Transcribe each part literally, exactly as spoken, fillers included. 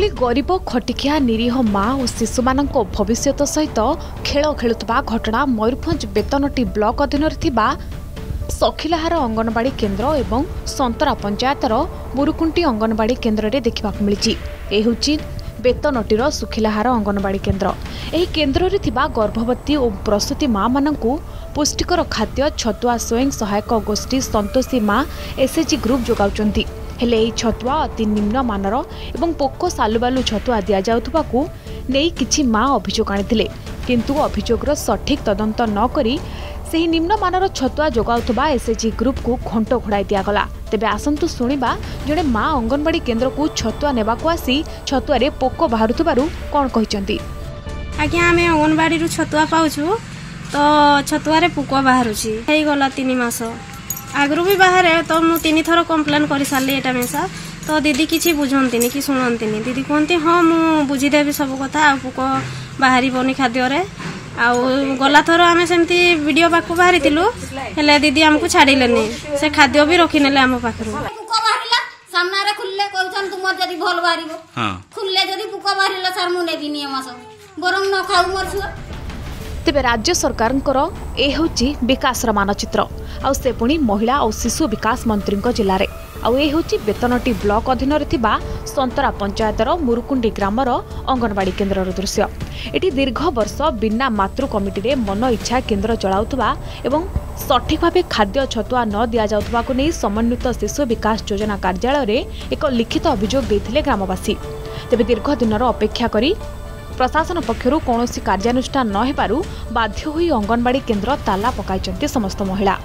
एभली गरीब खटिकिया निरीह माँ और शिशु मान भविष्य सहित खेल खेलुवा घटना मयूरभंज बेतनटी ब्लॉक अधीन सखिलाहार अंगनवाड़ी केन्द्र और संतरा पंचायतर मुरुकुंटी अंगनवाड़ी केन्द्र में देखा मिली। यह बेतनटीर सुखिलाहार अंगनवाड़ी केन्द्र। यह केन्द्र में गर्भवती और प्रसूति माँ मानू पुष्टिकर खाद्य छतुआ स्वयं सहायक गोष्ठी संतोषी माँ एसएचजी ग्रुप जोगाउछंती। हेले यह छतुआ अति निम्न मानर एवं पोको सालुबालु छतुआ दि जाउथबाकू नेई किछि माँ अभियोग आनिथिले, किंतु अभियोगर सठिक तदंत न करी सेही निम्न मानर छतुआ जोगाउथबा एसएचजी ग्रुप को घंट घोड़ाई दियागला। तेबे आसंतु सुनिबा जड़े माँ अंगनवाड़ी केन्द्र को छतुआ नेबाकू आसी छतुआरे पोको बाहरुथबारु कोन कहिसंती। आज्ञा आमे अंगनवाड़ी रु छतुआ पाउछु तो छतुआरे पोको बाहरुछि हेई गला तीन मास आगरू भी बाहर तो मु तीन थर कंप्लेन कर सारी एटा मेसा तो दीदी किसी बुझंती कि शुणती दीदी कहती हाँ मु बुझीदेवी सब कथा आ पोक बाहर खाद्य गला थर आम सेमती वीडियो पाक बाहरी हेले दीदी आमको छाड़िले से खाद्य भी रखिने आम पाखे सामने खुलले कहछन तुमर जदी भल बारिबो हां खुलले जदी पुक बारिला सर मु नेबी नियम मास बरम न खाउ मोर छुआ। तेबे राज्य सरकारंकर ए होची विकास मानचित्र आ से पुणी महिला और शिशु विकास मंत्री जिले में आउ ए होची बेतनटी ब्लॉक अधीन संतरा पंचायतर मुरुकुंडी ग्रामर अंगनवाड़ी केन्द्र दृश्य। एटी दीर्घ वर्ष बिना मातृ कमिटी रे मन इच्छा केन्द्र चलाउथबा एवं सठिक भाव खाद्य छतुआ न दि जाउथबा नहीं समन्वित शिशु विकास योजना कार्यालय में एक लिखित अभियोग देथिले ग्रामवासी। तेबे दीर्घ दिनर अपेक्षा करी प्रशासन पक्षर कौन कार्यानुष्ठान न हेबारु बाध्य होई अंगनवाड़ी केन्द्र ताला पकाइचंती समस्त महिला।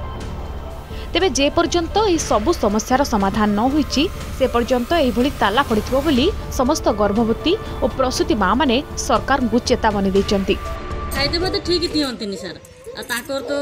तेबे जे पर्यंत एही सबु समस्यार समाधान न होईची से पर्यंत एभली ताला पड़िथिबो बोली समस्त गर्भवती और प्रसूति माँ माने सरकार को चेतावनी दैचंती। खाइदे मते ठीक दियंतिनी सर आ ताकर तो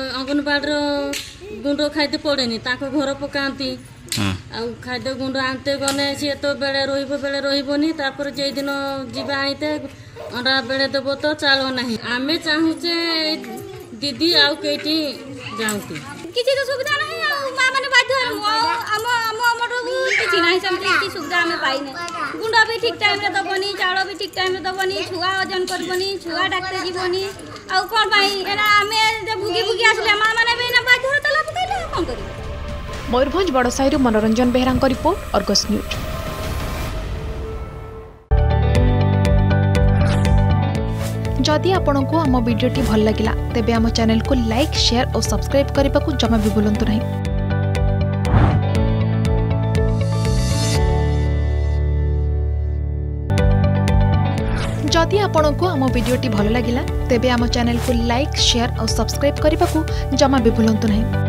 अंगनवाड़ी गुंड खाइदे पड़ेनी ताको घर पकांती आ खाद्य गुंड आनते गने सी तो बेले रहिबो बेले रहिबोनी तापर जे दिन जीवा आइते अंडा बेले देबो तो चालो नाही। आमे चाहूचे दीदी आउ केटी जाउती किछि तो सुविधा नाही मां माने बाध्य हम हम हमर किछि नाही समति कि सुविधा हमें पाइने गुंडा भी ठीक टाइम रे दबनी चावल भी ठीक टाइम रे दबनी छुआ वजन करबनी छुआ डाक्टर जीवनी आ कोन भाई एना हमें जे भुगी भुगी आसले मां माने भी ना बाध्य तला पकैले कोन करी। मयूरभंज बड़साईरु मनोरंजन बेहरांक रिपोर्ट अर्गस न्यूज। जदि आपंक आम भिडी भल लगा तेब आम चैनल को लाइक शेयर और सब्सक्राइब करने को जमा भी भूलु नहीं। जदि आपंक आम भिडी भल लगा तेब आम चैनल को लाइक शेयर और सब्सक्राइब करने को जमा भी भूलु नहीं।